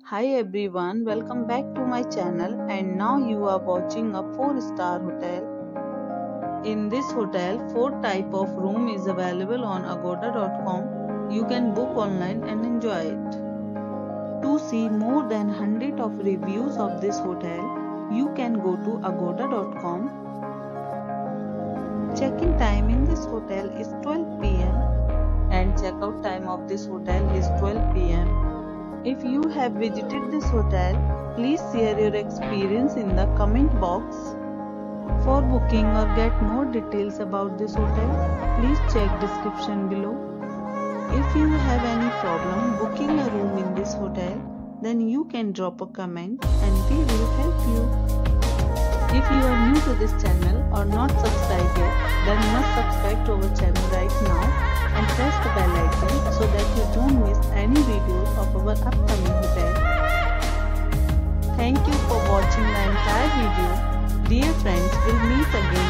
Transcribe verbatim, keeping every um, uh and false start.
Hi everyone, welcome back to my channel, and now you are watching a four star hotel. In this hotel, four type of room is available on agoda dot com. You can book online and enjoy it. To see more than one hundred of reviews of this hotel, you can go to agoda dot com. Check-in time in this hotel is twelve p m and check-out time of this hotel is twelve p m If you have visited this hotel, please share your experience in the comment box. For booking or get more details about this hotel, please check description below. If you have any problem booking a room in this hotel, then you can drop a comment and we will help you. If you are new to this channel or not subscribed yet, then must subscribe to our channel right now and press the bell icon so that you don't miss any videos of our upcoming hotel. Thank you for watching the entire video. Dear friends, we'll meet again